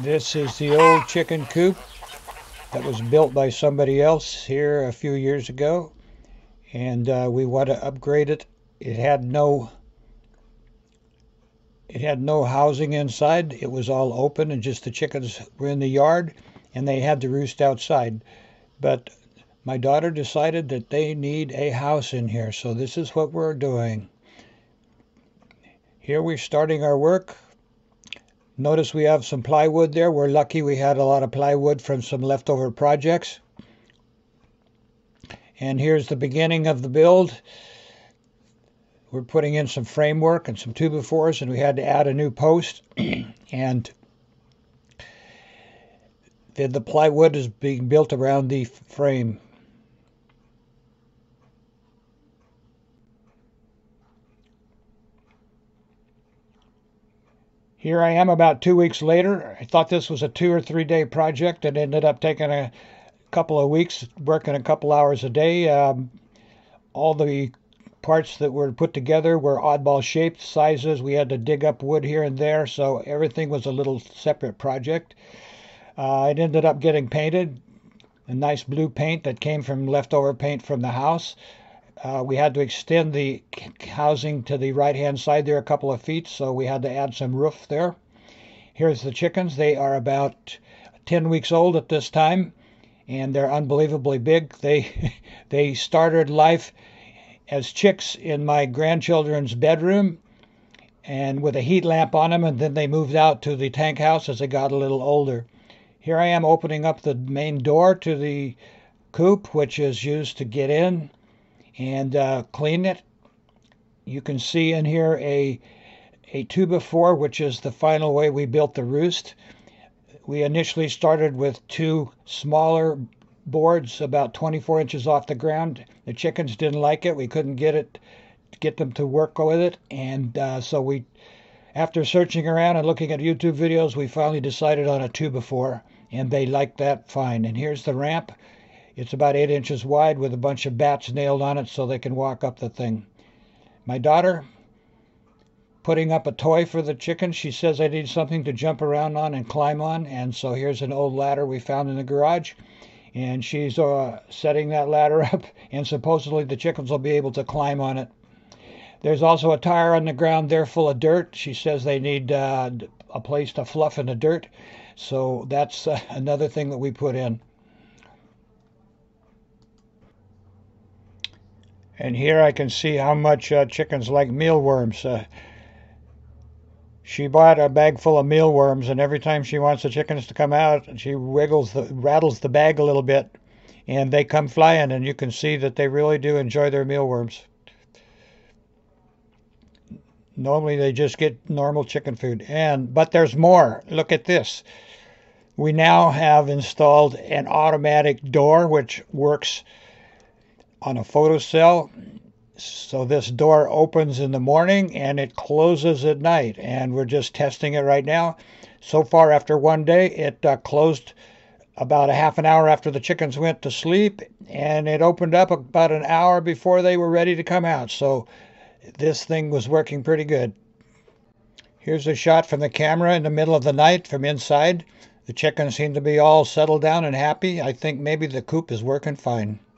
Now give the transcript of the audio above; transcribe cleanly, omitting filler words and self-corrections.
This is the old chicken coop that was built by somebody else here a few years ago, and we want to upgrade it. It had no housing inside. It was all open, and just the chickens were in the yard, and they had to roost outside. But my daughter decided that they need a house in here, so this is what we're doing. Here we're starting our work. Notice we have some plywood there. We're lucky we had a lot of plywood from some leftover projects. And here's the beginning of the build. We're putting in some framework and some 2x4s, and we had to add a new post. And then the plywood is being built around the frame. Here I am about 2 weeks later. I thought this was a 2 or 3 day project. It ended up taking a couple of weeks, working a couple hours a day. All the parts that were put together were oddball shaped sizes. We had to dig up wood here and there, so everything was a little separate project. It ended up getting painted, a nice blue paint that came from leftover paint from the house. We had to extend the housing to the right-hand side there a couple of feet, so we had to add some roof there. Here's the chickens. They are about 10 weeks old at this time, and they're unbelievably big. They started life as chicks in my grandchildren's bedroom and with a heat lamp on them, and then they moved out to the tank house as they got a little older. Here I am opening up the main door to the coop, which is used to get in and clean it. You can see in here a 2x4, which is the final way we built the roost. We initially started with 2 smaller boards about 24 inches off the ground. The chickens didn't like it. We couldn't get them to work with it, and so after searching around and looking at YouTube videos, we finally decided on a 2x4, and they liked that fine. And here's the ramp. It's about 8 inches wide with a bunch of bats nailed on it so they can walk up the thing. My daughter putting up a toy for the chickens. She says I need something to jump around on and climb on, and so here's an old ladder we found in the garage, and she's setting that ladder up, and supposedly the chickens will be able to climb on it. There's also a tire on the ground there full of dirt. She says they need a place to fluff in the dirt, so that's another thing that we put in. And here I can see how much chickens like mealworms. She bought a bag full of mealworms, and every time she wants the chickens to come out, she rattles the bag a little bit, and they come flying, and you can see that they really do enjoy their mealworms. Normally they just get normal chicken food, but there's more. Look at this. We now have installed an automatic door which works on a photocell. So this door opens in the morning and it closes at night, and we're just testing it right now. So far, after 1 day, it closed about a half an hour after the chickens went to sleep, and it opened up about an hour before they were ready to come out. So this thing was working pretty good. Here's a shot from the camera in the middle of the night from inside. The chickens seem to be all settled down and happy. I think maybe the coop is working fine.